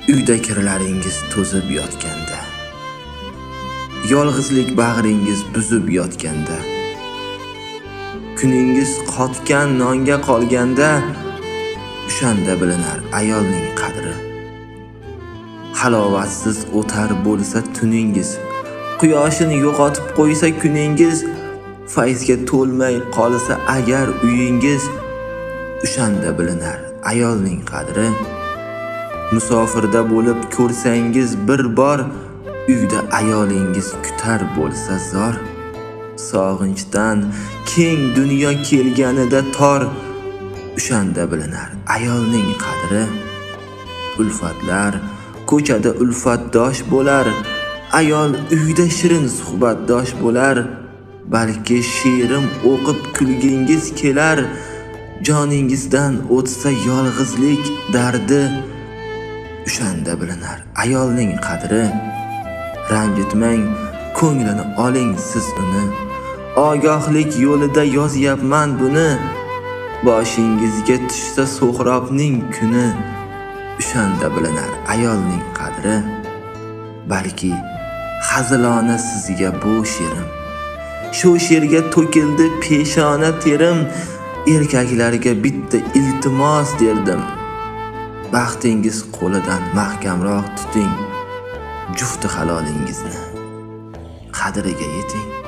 uyda kirlaringiz to'zib yotganda, yolg'izlik bag'ringiz buzib yotganda, kuningiz qotgan nonga qolganda, o'shanda bilinar ayolning qadri. Halovatsiz o'tar bo'lsa tuningiz, quyoshini yo'qotib qo'ysa kuningiz, fayzga to'lmay qolsa agar uyingiz, o'shanda bilinar ayolning qadri. Musofirda bo'lib ko'rsangiz bir bor, uyda ayolingiz kutar bo'lsa zor. Sog'inchdan keng dunyo kelganida tor, o'shanda bilinar ayolning qadri. Ulfatlar ko'chada ulfatdosh bo'lar, ayol uyda shirin suhbatdosh bo'lar. Balki she'rim o'qib kulgingiz kelar, joningizdan o'tsa yolg'izlik dardi, o'shanda bilinar ayolning qadri. Ranjitmang, ko'nglini oling siz uni, ogohlik yo'lida yozyapman buni. Boshingizga tushsa so'hrobning kuni, o'shanda bilinar ayolning qadri. Balki hazilona sizga bu she'rim, shu she'rga to'kildi peshona terim. Erkaklarga bitta iltimos derdim, baxtingiz qo'lidan mahkamroq tuting, jufti halolingizni qadriga yeting.